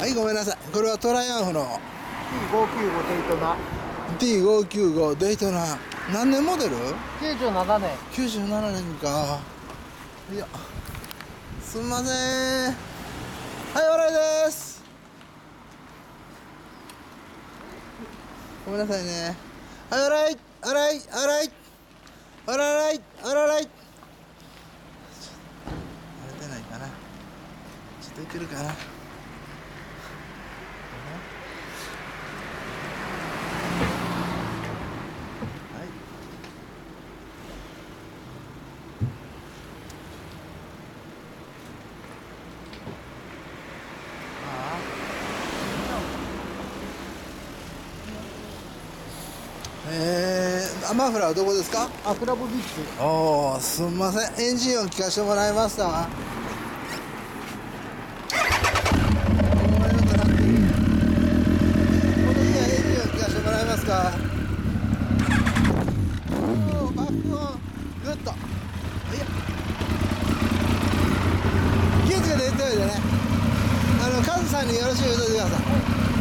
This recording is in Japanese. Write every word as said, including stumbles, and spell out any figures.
はい、ごめんなさい。これはトライアンフのティーごーきゅうご デイトナ。 ティーごーきゅうご デイトナ。何年モデル？ きゅうじゅうななねん。 きゅうじゅうななねんか。いや、すんません。はい、おらいです。ごめんなさいね。はい、おらい、おらい、おらい、おらい、おらい。荒れてないかな。ちょっといけるかな。えー、マフラーはどこですか？ あ、クラブビーチ。 おー、すんません。エンジン音聞かせてもらいましたわ。ごめんなさい。この時はエンジン音聞かせてもらえますか？おー、バックオン。グッと。いや。気をつけて言っておいてね。あの、カズさんによろしく言うといてください。